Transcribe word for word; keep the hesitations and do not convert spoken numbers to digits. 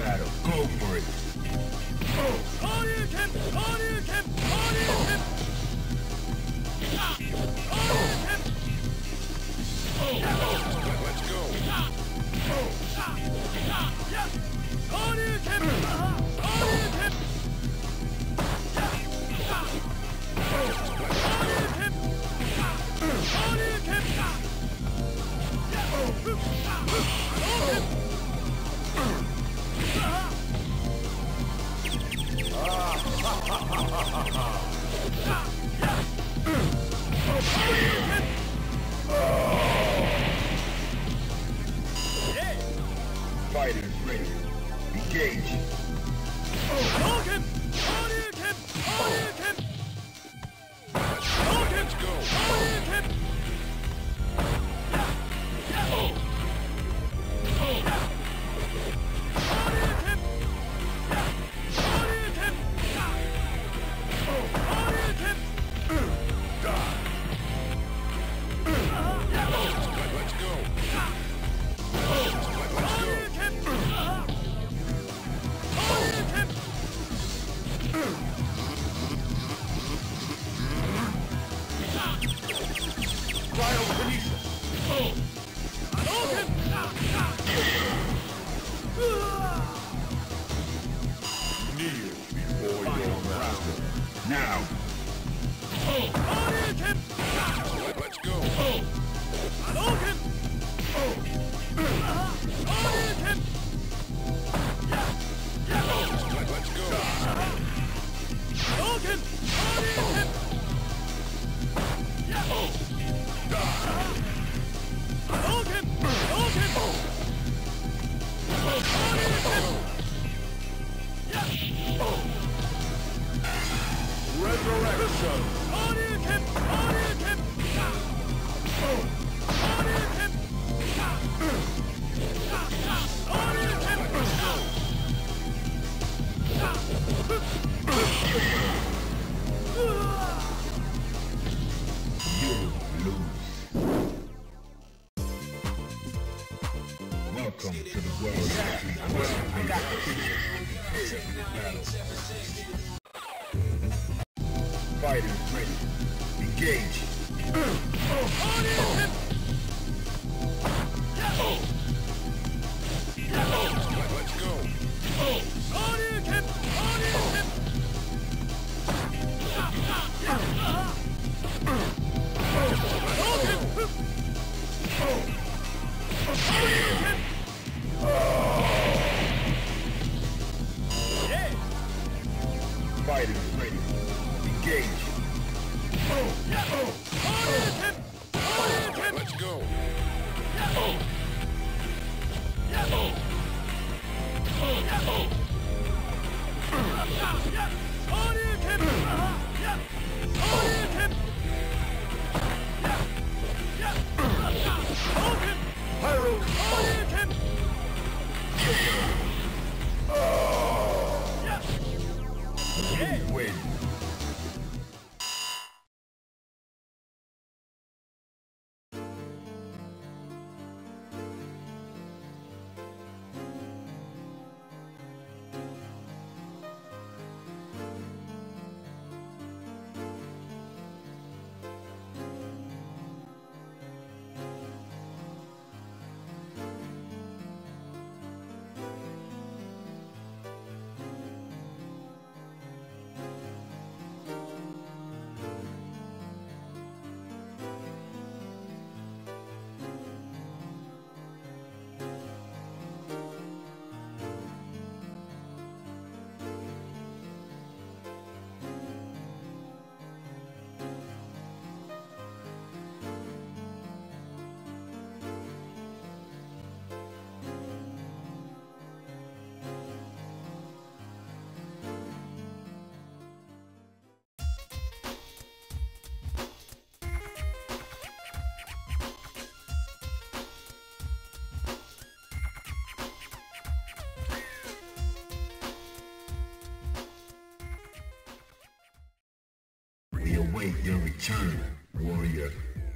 battle. Go for it. Hadouken! Hadouken! Hadouken! Hadouken! Let's go. Hadouken! Hadouken! Fighters ready. Engage. Hadouken! Hadouken! Hadouken! Hadouken! Let's go. Hadouken! Hadouken! Hadouken! Hadouken! Let's go. Hadouken! Hadouken! Cryokinesis. Hadouken! Kneel before your master. Now. Hadouken! Let's go. Hadouken! Hadouken! Let's go. Hadouken! Hadouken! Hadouken! Hadouken! Resurrection. Hadouken! Hadouken! Hadouken! You lose. Welcome to the world between question and battle. Fighters ready. Engage. Hadouken! Let's go. Hadouken! Hadouken! Hadouken! Hadouken! Yeah! Fighters ready. Engage. Hadouken! Hadouken! Let's go. Hadouken! Hadouken! Hadouken! Hadouken! You win. We await your return, warrior.